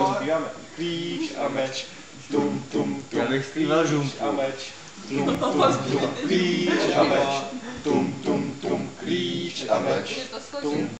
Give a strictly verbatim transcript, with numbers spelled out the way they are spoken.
zpíváme. Klíč a meč, tum, tum, tum, klíč a meč, tum, tum, tum, klíč a meč, tum, tum, tum, klíč a meč, tum,